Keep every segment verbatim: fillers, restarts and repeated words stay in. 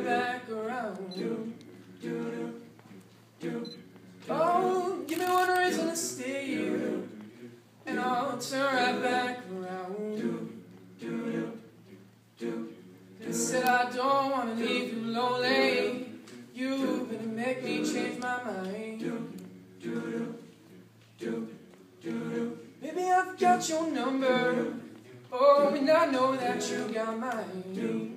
back around. Oh, give me one reason to stay here, and I'll turn right back around. They said I don't want to leave you lonely. You gonna make me change my mind. Maybe I've got your number. Oh, and I know that you got mine.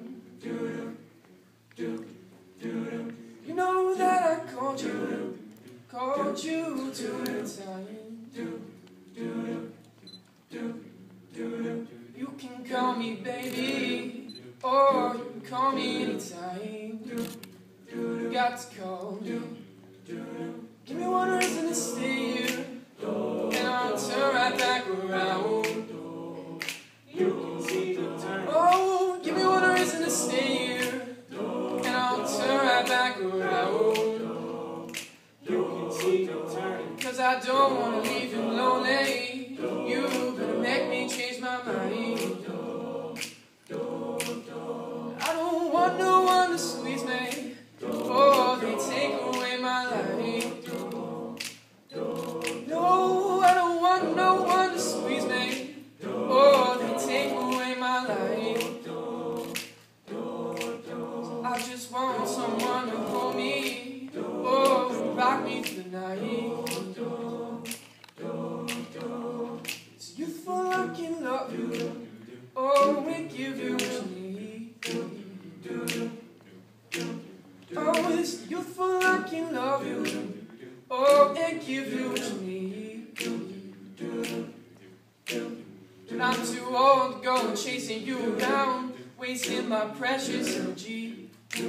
You know that I called you, called you two times. You can call me baby, or you can call me anytime. You got to call me. Give me one reason to stay here, and I'll turn right back around. Oh, give me one reason to stay here, and I'll turn right back around. Cause I don't want to leave you lonely. You gonna make me change my mind. I don't want no one to squeeze me, oh, they take away my life. No, I don't want no one to squeeze me, oh, they take away my life. I just want someone to hold me, oh, rock me through the night. It's youthful, I can love you, oh, we give you what you need. Oh, it's youthful, I can love you, oh, and give you what you need. And I'm too old to go chasing you around, wasting my precious energy.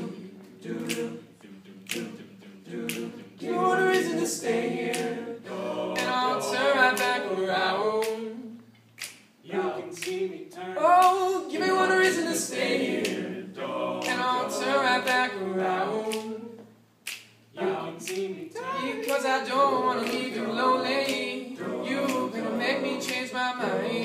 Give me one reason to stay here, and I'll turn right back around. You can see me turn. Oh, give me one reason to stay here, and I'll turn right back around. You can see me turn. Because I don't want to leave you lonely. You gonna make me change my mind.